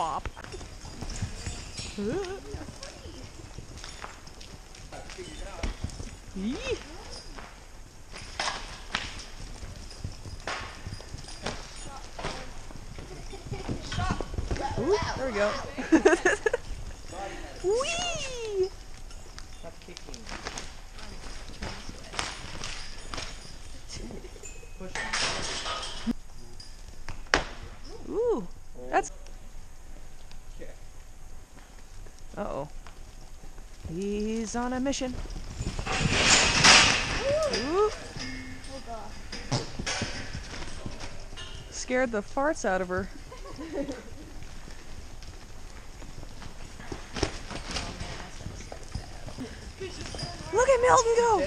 Pop. Yee. Ooh, there we go. Whee! Stop kicking. Ooh, that's. Uh-oh. He's on a mission. Ooh. Scared the farts out of her. Look at Milton go!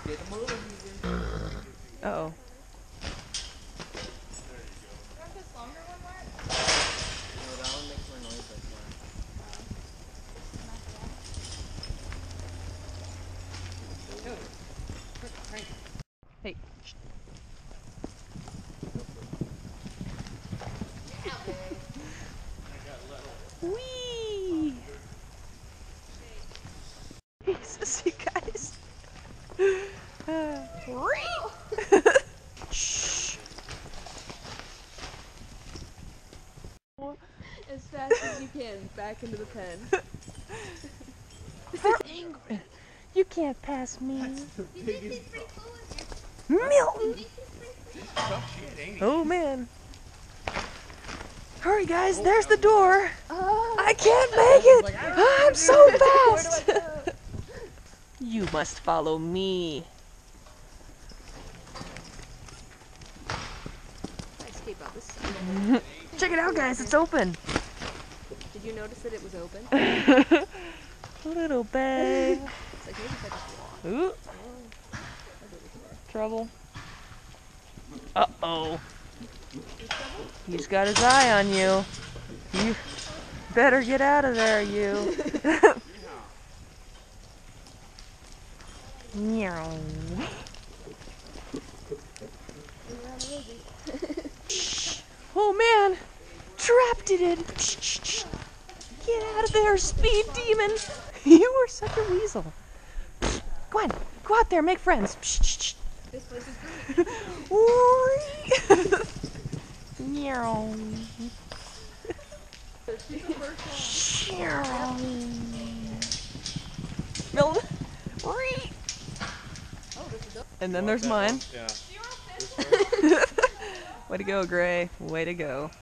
Uh-oh. Hey. Whee! Jesus, you guys. Shh. As fast as you can, back into the pen. Angry. You can't pass me. Milton! Oh man. Hurry guys, there's the door. I can't make it. I'm so fast. You must follow me. I escape out this side. Check it out guys, it's open. Did you notice that it was open? Little bag. It's like maybe if I just walk. Ooh. Trouble. Uh-oh. He's got his eye on you. You better get out of there, you. Meow. Oh man! Trapped it in! Get out of there, speed demon! You are such a weasel. Go on, go out there, make friends. This place is great. Meow. Milton. And then there's mine. Yeah. Way to go, Gray. Way to go.